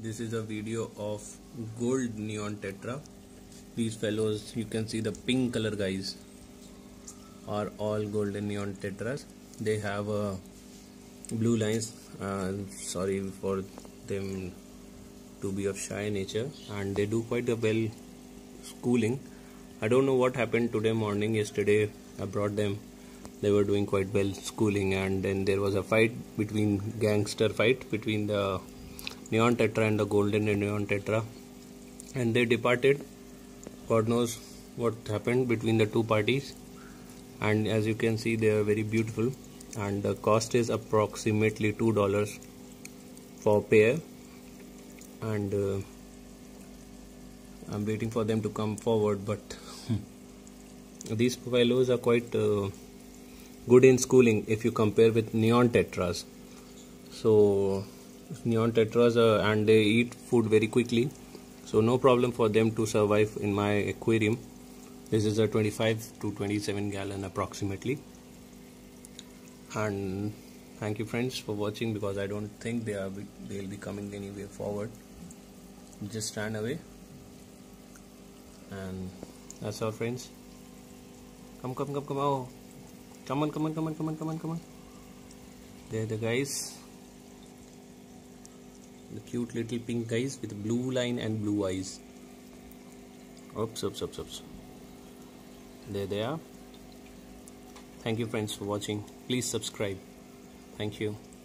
This is a video of gold neon tetra. These fellows, you can see the pink color guys are all golden neon tetras. They have blue lines, sorry for them to be of shy nature, and they do quite a well schooling. I don't know what happened today morning. Yesterday I brought them, they were doing quite well schooling, and then there was a gangster fight between the neon tetra and the golden neon tetra, and they departed. God knows what happened between the two parties. And as you can see, they are very beautiful, and the cost is approximately $2 for pair. And I'm waiting for them to come forward, but these fellows are quite good in schooling if you compare with neon tetras. So neon tetras and they eat food very quickly, so no problem for them to survive in my aquarium. This is a 25 to 27 gallon approximately. And thank you friends for watching, because I don't think they'll be coming anywhere forward. Just stand away, and that's all friends. Come oh, come on. They're the guys, the cute little pink guys with blue line and blue eyes. Oops. There they are. Thank you friends for watching. Please subscribe. Thank you.